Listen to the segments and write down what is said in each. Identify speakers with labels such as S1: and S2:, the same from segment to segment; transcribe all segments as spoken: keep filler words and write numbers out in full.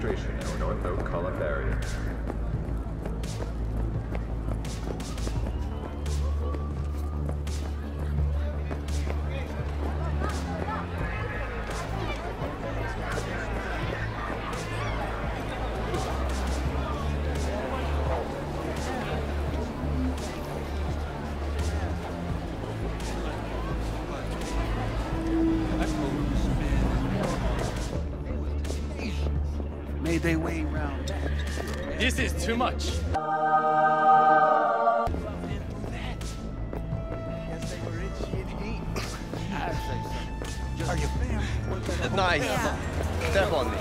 S1: registration in North Oak Columbarium.
S2: Made their way around.
S3: This is too much.
S2: Are you fam?
S4: Nice. Step on me.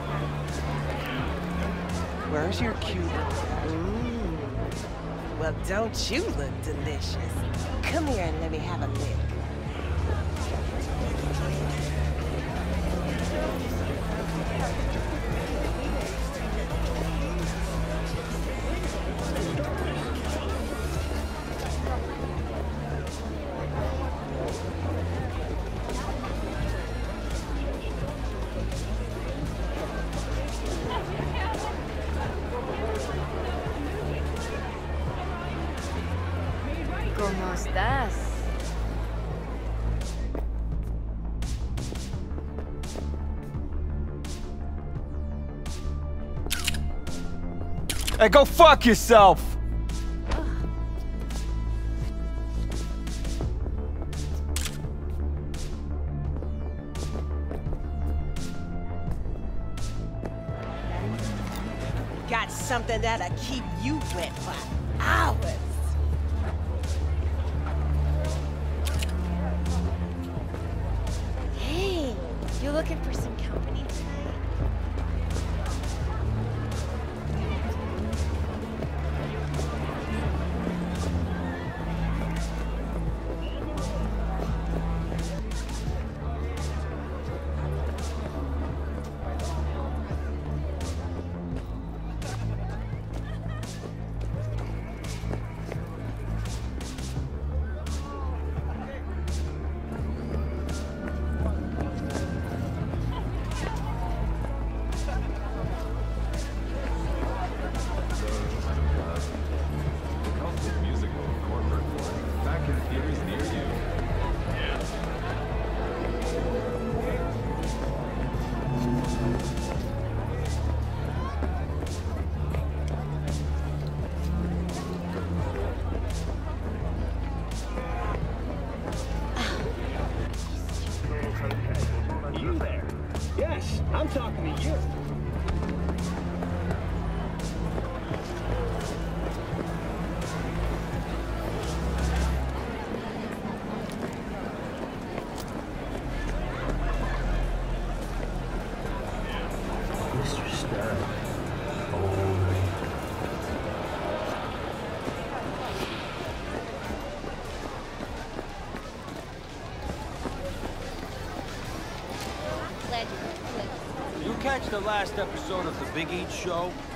S5: Where's your cute? Mmm. Well, don't you look delicious? Come here and let me have a lick.
S6: ¿Cómo estás?
S2: Hey, go fuck yourself!
S5: Got something that'll keep you wet for hours.
S6: Hey, you looking for some company tonight?
S7: You there? Yes, I'm talking to you. Mister Stern. Oh.
S2: You catch the last episode of the Big Eat Show?